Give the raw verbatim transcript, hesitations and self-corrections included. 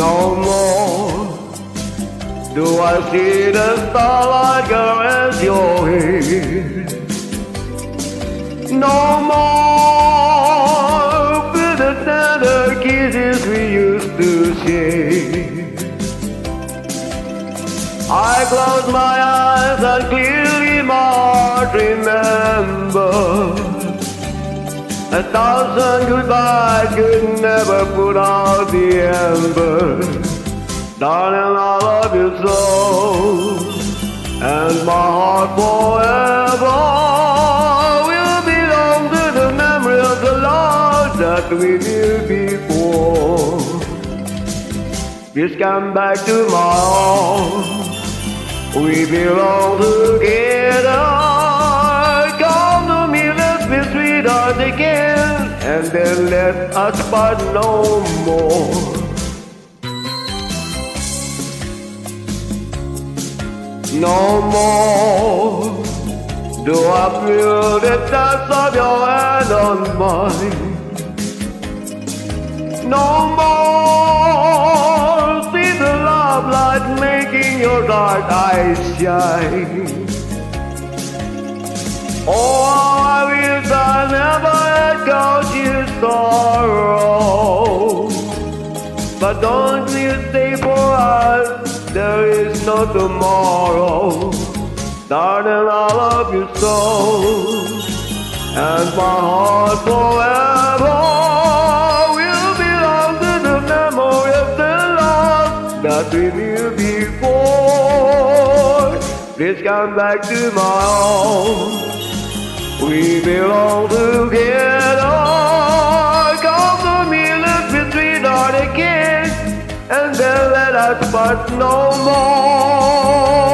No more do I see the starlight caress your head. No more feel the tender kisses we used to share. I close my eyes and clearly my heart remembers a thousand goodbyes could never put out the embers. Darling, I love you so, and my heart forever will belong to the memory of the love that we knew before. Just come back to my arms, we belong together. Come to me, let's be sweethearts again, and then let us part no more. No more do I feel the touch of your hand on mine. No more see the love light making your dark eyes shine. Oh, I wish I never had caused you sorrow, but don't you stay for us, there is no tomorrow. Darling, I love you so, and my heart forever will belong to the memory of the love that we knew before. Please come back to my arms, we belong together. Come to me, let's be sweetheart again, and then let us part no more.